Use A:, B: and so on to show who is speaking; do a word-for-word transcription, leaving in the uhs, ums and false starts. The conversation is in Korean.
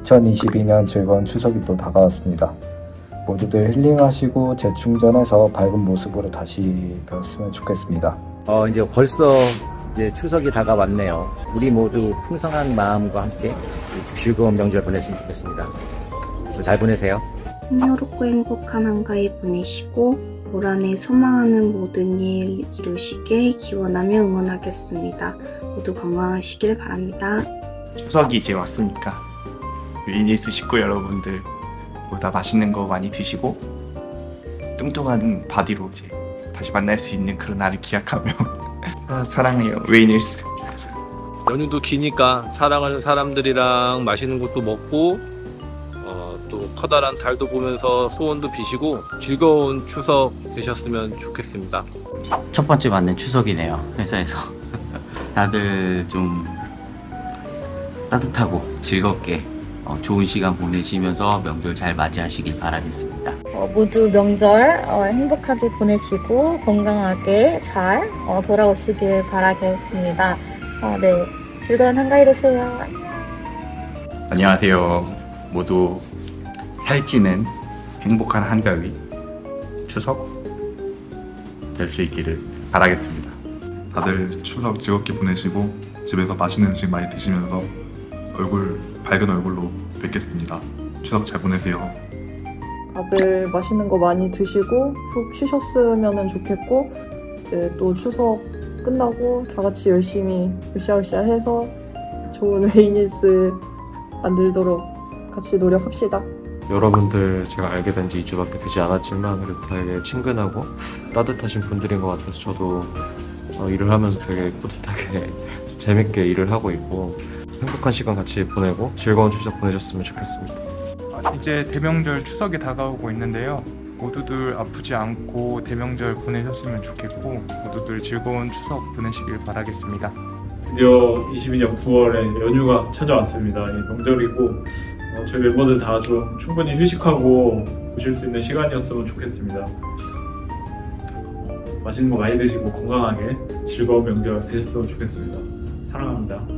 A: 이천이십이 년 즐거운 추석이 또 다가왔습니다. 모두들 힐링하시고 재충전해서 밝은 모습으로 다시 뵙었으면 좋겠습니다.
B: 어, 이제 벌써 이제 추석이 다가왔네요. 우리 모두 풍성한 마음과 함께 즐거운 명절 보냈으면 좋겠습니다. 잘 보내세요.
C: 풍요롭고 행복한 한가위 보내시고 올 한해 소망하는 모든 일 이루시길 기원하며 응원하겠습니다. 모두 건강하시길 바랍니다.
D: 추석이 이제 왔으니까 위니스 식구 여러분들 보다 맛있는 거 많이 드시고 뚱뚱한 바디로 이제 다시 만날 수 있는 그런 날을 기약하며 아, 사랑해요 웨이닐스.
E: 연휴도 기니까 사랑하는 사람들이랑 맛있는 것도 먹고 어, 또 커다란 달도 보면서 소원도 비시고 즐거운 추석 되셨으면 좋겠습니다.
F: 첫 번째 맞는 추석이네요. 회사에서 다들 좀 따뜻하고 즐겁게 어, 좋은 시간 보내시면서 명절 잘 맞이하시길 바라겠습니다.
G: 어, 모두 명절 어, 행복하게 보내시고 건강하게 잘 어, 돌아오시길 바라겠습니다. 어, 네, 즐거운 한가위 되세요. 안녕.
D: 안녕하세요. 모두 살찌는 행복한 한가위 추석 될 수 있기를 바라겠습니다.
H: 다들 추석 즐겁게 보내시고 집에서 맛있는 음식 많이 드시면서 얼굴 밝은 얼굴로 뵙겠습니다. 추석 잘 보내세요.
I: 다들 맛있는 거 많이 드시고 푹 쉬셨으면 좋겠고 이제 또 추석 끝나고 다 같이 열심히 으쌰으쌰 해서 좋은 웨이닐스 만들도록 같이 노력합시다.
J: 여러분들 제가 알게 된 지 이 주밖에 되지 않았지만 그래도 되게 친근하고 따뜻하신 분들인 것 같아서 저도 어, 일을 하면서 되게 뿌듯하게 재밌게 일을 하고 있고 행복한 시간 같이 보내고 즐거운 추석 보내셨으면 좋겠습니다.
K: 이제 대명절 추석이 다가오고 있는데요. 모두들 아프지 않고 대명절 보내셨으면 좋겠고 모두들 즐거운 추석 보내시길 바라겠습니다.
L: 드디어 이십이 년 구월에 연휴가 찾아왔습니다. 명절이고 어, 저희 멤버들 다 좀 충분히 휴식하고 보실 수 있는 시간이었으면 좋겠습니다. 어, 맛있는 거 많이 드시고 건강하게 즐거운 명절 되셨으면 좋겠습니다. 사랑합니다.